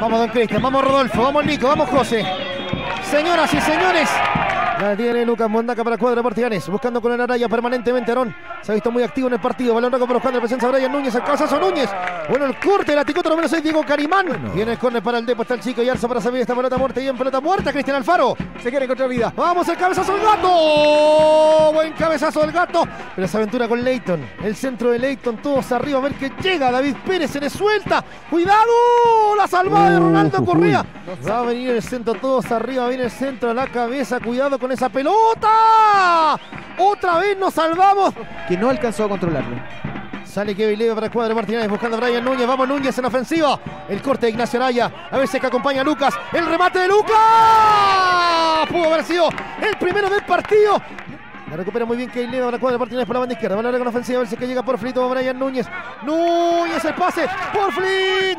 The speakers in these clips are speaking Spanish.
Vamos, don Cristian, vamos, Rodolfo, vamos, Nico, vamos, José. Señoras y señores, la tiene Lucas Mondaca para el cuadro de Partizanés, buscando con el Araya permanentemente. Arón se ha visto muy activo en el partido. Balón rojo por los cuadros, la presencia de Brian Núñez, el cabezazo Núñez. Bueno, el corte, la ticota número 6, Diego Carimán. Bueno. Viene el córner para el Depo, está el chico Yarzo para salir esta pelota muerta. Y en pelota muerta, Cristian Alfaro. Se quiere encontrar vida. Vamos, el cabezazo del Gato. Buen cabezazo del Gato. Pero esa aventura con Leighton. El centro de Leighton, todos arriba. A ver que llega David Pérez, se le suelta. ¡Cuidado! La salvada de Ronaldo Correa. Va a venir el centro, todos arriba. Viene el centro a la cabeza. Cuidado con esa pelota. Otra vez nos salvamos. Que no alcanzó a controlarlo. Sale Kevin Leiva para el cuadro de Martínez, buscando a Brian Núñez. Vamos, Núñez en ofensiva. El corte de Ignacio Araya. A ver si es que acompaña a Lucas. El remate de Lucas. Pudo haber sido el primero del partido. La recupera muy bien Kevin Leiva para el cuadro de Martínez por la banda izquierda. Van a ver con ofensiva. A ver si es que llega por Flito. Brian Núñez. Núñez el pase. Por Flit.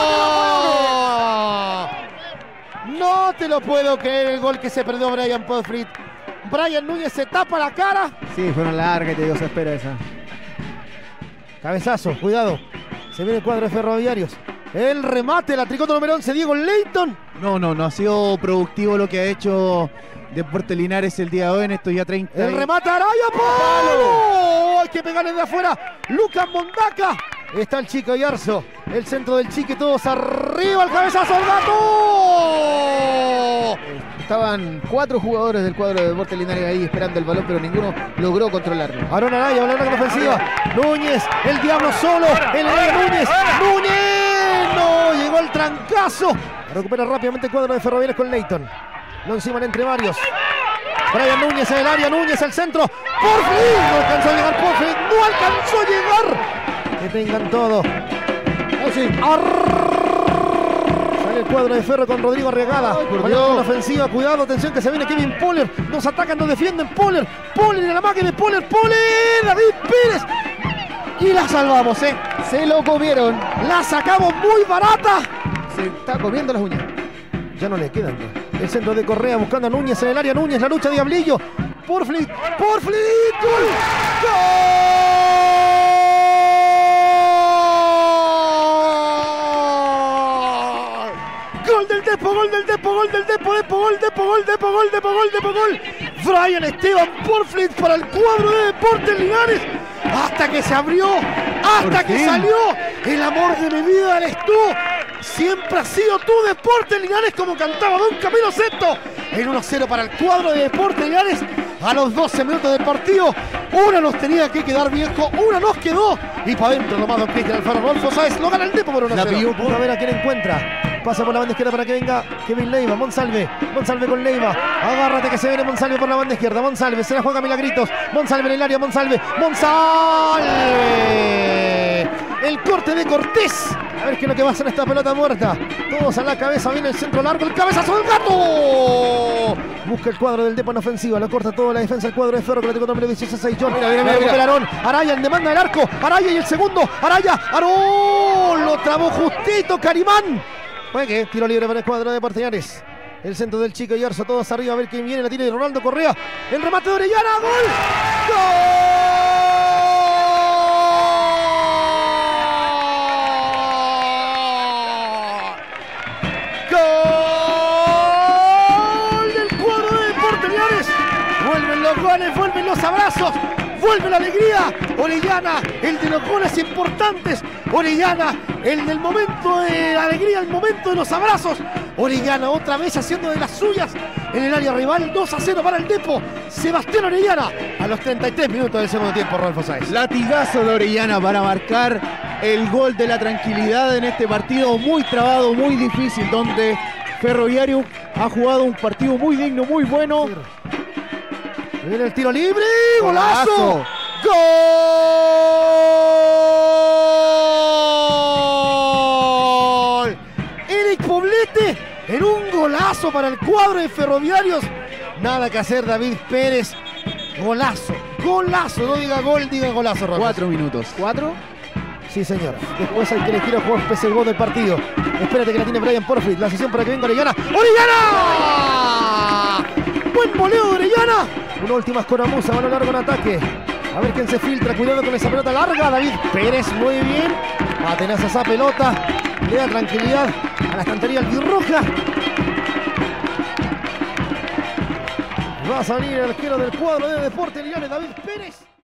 ¡No! No te lo puedo creer el gol que se perdió Brian Podfrit. Brian Núñez se tapa la cara. Sí, fue una larga y te dio se espera esa. Cabezazo, cuidado. Se viene el cuadro de Ferroviarios. El remate, la tricota número 11, Diego Leighton. No ha sido productivo lo que ha hecho Deportes Linares el día de hoy en estos ya 30. El remate Araya, ¡palo! Hay que pegarle de afuera. Lucas Mondaca. Está el chico Yarzo. El centro del chique, todos arriba. El cabezazo del Gato. Estaban 4 jugadores del cuadro de Deportes Linares ahí esperando el balón, pero ninguno logró controlarlo. Aaron Araya, balón con ofensiva. Núñez, el diablo solo. El Núñez. ¡Núñez! No, llegó el trancazo. Recupera rápidamente el cuadro de Ferroviarios con Leighton. Lo enciman entre varios. Brian Núñez en el área, Núñez al centro. ¡Por fin! No alcanzó a llegar, por fin. No alcanzó a llegar. Que tengan todo. Sale el cuadro de Ferro con Rodrigo Arriagada. Con la ofensiva, cuidado, atención que se viene Kevin Poller. Nos atacan, nos defienden. Poller en la máquina de Poller. David Pérez. Y la salvamos, Se lo comieron. La sacamos muy barata. Se está comiendo las uñas. Ya no le quedan. El centro de Correa buscando a Núñez en el área. Núñez, la lucha de Diablillo. Por Flit. ¡Gol! Gol. Brian Esteban Porflit para el cuadro de Deportes Linares. Hasta que se abrió, hasta que salió. El amor de mi vida eres tú. Siempre has sido tú, Deportes Linares, como cantaba Don Camilo Sesto. El 1-0 para el cuadro de Deportes Linares. A los 12 minutos del partido, una nos tenía que quedar viejo, una nos quedó. Y para adentro nomás don Cristian Alfaro. Rodolfo Sáez lo gana el Depo por 1-0. Vamos a ver a quién encuentra. Pasa por la banda izquierda para que venga Kevin Leiva. Monsalve con Leiva. Agárrate que se viene Monsalve por la banda izquierda. Monsalve, se la juega Milagritos. Monsalve en el área, Monsalve. El corte de Cortés. A ver qué es lo que va a hacer esta pelota muerta. Todos a la cabeza, viene el centro largo. El cabezazo del Gato. Busca el cuadro del Depo en ofensiva. Lo corta toda la defensa el cuadro de Ferro. Que le tocó número 16 John. Mira. Arón. Araya en demanda del arco. Araya y el segundo. Araya. Arón. Lo trabó justito Carimán. Juegue, tiro libre para el cuadro de Partizanés. El centro del chico Yarzo, todos arriba, a ver quién viene, la tira de Ronaldo Correa. El remate de Orellana, ¡gol! ¡Gol! ¡Gol del cuadro de Deportes Linares! Vuelven los goles, vuelven los abrazos. Vuelve la alegría. Orellana, el de los goles importantes. Orellana, el del momento de la alegría, el momento de los abrazos. Orellana otra vez haciendo de las suyas en el área rival. 2-0 para el Depo. Sebastián Orellana a los 33 minutos del segundo tiempo, Rodolfo Sáez. Latigazo de Orellana para marcar el gol de la tranquilidad en este partido muy trabado, muy difícil, donde Ferroviario ha jugado un partido muy digno, muy bueno. Viene el tiro libre, golazo. ¡Gol! Eric Poblete en un golazo para el cuadro de Ferroviarios. Nada que hacer, David Pérez. Golazo, no diga gol, diga golazo. 4 minutos. ¿4? Sí, señor. Después hay que elegir a jugar el gol del partido. Espérate que la tiene Brian Porfrit. La sesión para que venga Orellana. ¡Orellana! Buen voleo de Orellana. Una última escoramuza, balón largo en ataque. A ver quién se filtra, cuidado con esa pelota larga. David Pérez, muy bien. Atenaza esa pelota. Le da tranquilidad a la estantería albirroja. Va a salir el arquero del cuadro de Deportes Linares, David Pérez.